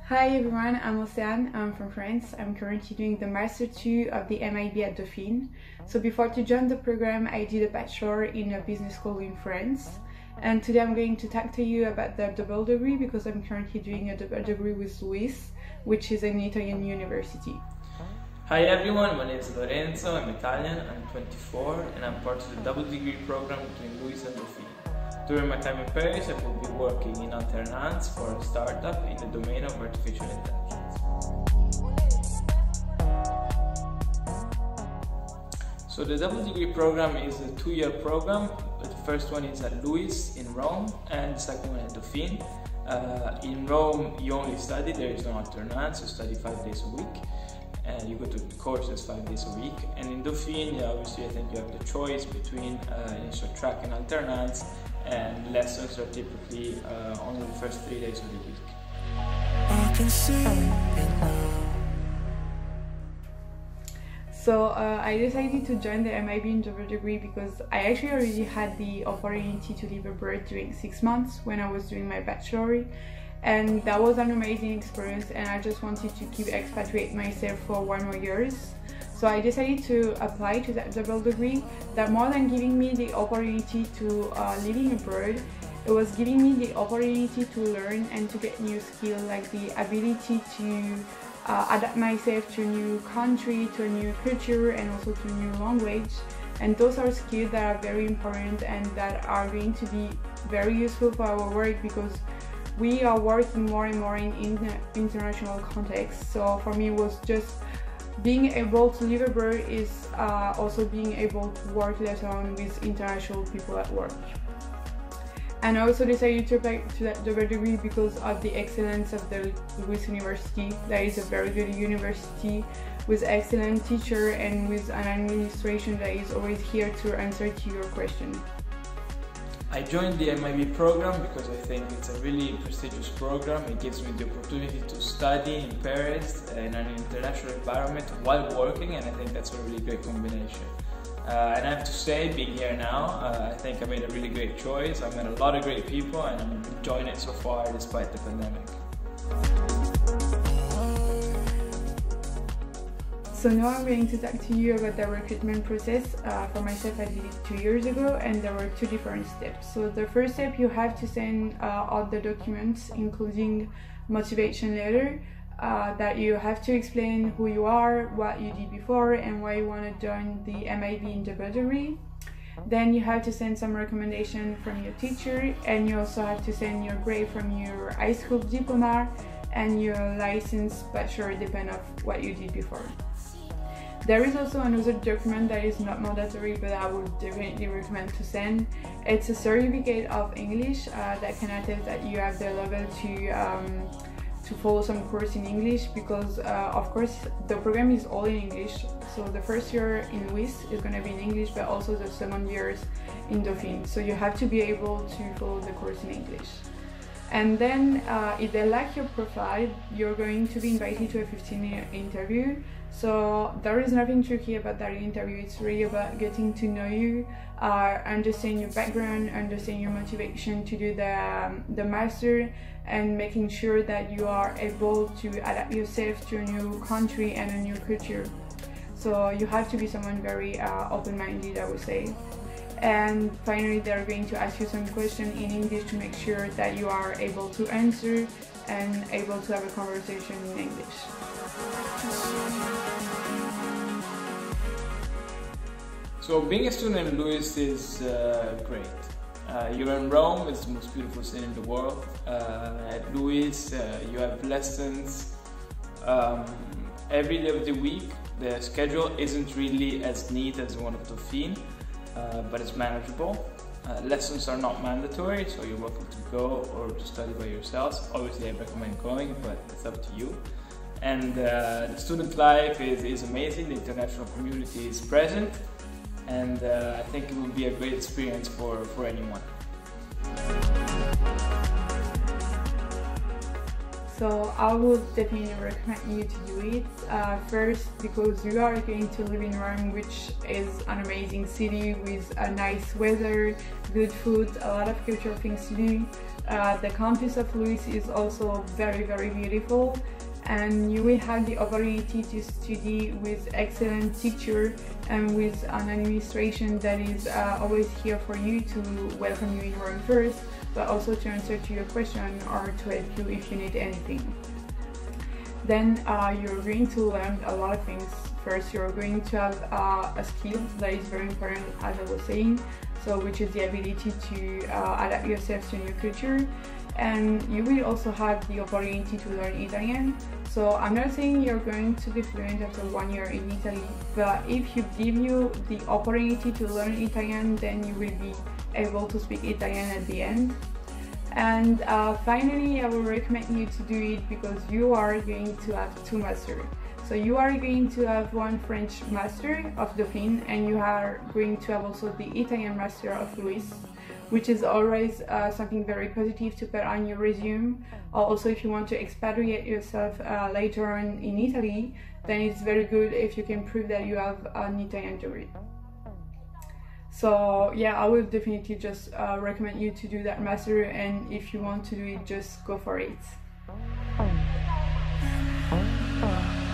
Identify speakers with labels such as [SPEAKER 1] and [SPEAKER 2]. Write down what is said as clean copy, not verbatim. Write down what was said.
[SPEAKER 1] Hi everyone, I'm Océane, I'm from France. I'm currently doing the Master 2 of the MIB at Dauphine. So before to join the program, I did a bachelor in a business school in France. And today I'm going to talk to you about the double degree because I'm currently doing a double degree with LUISS, which is an Italian university.
[SPEAKER 2] Hi everyone, my name is Lorenzo, I'm Italian, I'm 24 and I'm part of the double degree program between LUISS and Dauphine. During my time in Paris, I will be working in alternance for a startup in the domain of artificial intelligence. So the double degree program is a 2-year program. The first one is at LUISS in Rome and the second one at Dauphine. In Rome, you only study, there is no alternance, you study 5 days a week. And you go to courses 5 days a week. And in Dauphine, obviously, I think you have the choice between initial track and alternance, and lessons are typically only the first 3 days of the week. I can see it now.
[SPEAKER 1] So I decided to join the MIB in double degree because I actually already had the opportunity to live abroad during 6 months when I was doing my bachelor. And that was an amazing experience, and I just wanted to keep expatriate myself for 1 more year. So I decided to apply to that double degree. That more than giving me the opportunity to living abroad, it was giving me the opportunity to learn and to get new skills, like the ability to adapt myself to a new country, to a new culture, and also to a new language. And those are skills that are very important and that are going to be very useful for our work because we are working more and more in international context. So for me, it was just being able to live abroad is also being able to work later on with international people at work. And I also decided to apply to that double degree because of the excellence of the LUISS University. That is a very good university with excellent teacher and with an administration that is always here to answer to your question.
[SPEAKER 2] I joined the MIB program because I think it's a really prestigious program. It gives me the opportunity to study in Paris in an international environment while working, and I think that's a really great combination. And I have to say, being here now, I think I made a really great choice. I met a lot of great people and I'm enjoying it so far despite the pandemic.
[SPEAKER 1] So now I'm going to talk to you about the recruitment process. For myself, I did it 2 years ago, and there were 2 different steps. So the first step, you have to send all the documents, including motivation letter, that you have to explain who you are, what you did before, and why you want to join the MIB in double degree. Then you have to send some recommendation from your teacher, and you also have to send your grade from your high school diploma and your license bachelor, depending on what you did before. There is also another document that is not mandatory, but I would definitely recommend to send. It's a certificate of English that can attest that you have the level to follow some course in English, because of course the program is all in English. So the first year in LUISS is going to be in English, but also the second years in Dauphine. So you have to be able to follow the course in English. And then if they like your profile, you're going to be invited to a 15-minute interview. So there is nothing tricky about that interview. It's really about getting to know you, understand your background, understand your motivation to do the master, and making sure that you are able to adapt yourself to a new country and a new culture. So you have to be someone very open-minded, I would say. And finally, they're going to ask you some questions in English to make sure that you are able to answer and able to have a conversation in English.
[SPEAKER 2] So being a student in LUISS is great. You're in Rome, it's the most beautiful city in the world. At LUISS, you have lessons every day of the week. The schedule isn't really as neat as the one of Dauphine, but it's manageable. Lessons are not mandatory, so you're welcome to go or to study by yourselves. Obviously, I recommend going, but it's up to you. And the student life is amazing. The international community is present, and I think it will be a great experience for anyone.
[SPEAKER 1] So I would definitely recommend you to do it. First, because you are going to live in Rome, which is an amazing city with a nice weather, good food, a lot of cultural things to do. The campus of LUISS is also very, very beautiful, and you will have the opportunity to study with excellent teacher and with an administration that is always here for you to welcome you in Rome first, but also to answer to your question or to help you if you need anything. Then you're going to learn a lot of things. First, you're going to have a skill that is very important, as I was saying, so which is the ability to adapt yourself to new culture. And you will also have the opportunity to learn Italian. So I'm not saying you're going to be fluent after 1 year in Italy, but if you give you the opportunity to learn Italian, then you will be able to speak Italian at the end. And finally, I will recommend you to do it because you are going to have 2 masters. So you are going to have one French master of Dauphine, and you are going to have also the Italian master of LUISS, which is always something very positive to put on your resume. Or also if you want to expatriate yourself later on in Italy, then it's very good if you can prove that you have an Italian degree. So yeah, I will definitely just recommend you to do that master, and if you want to do it, just go for it.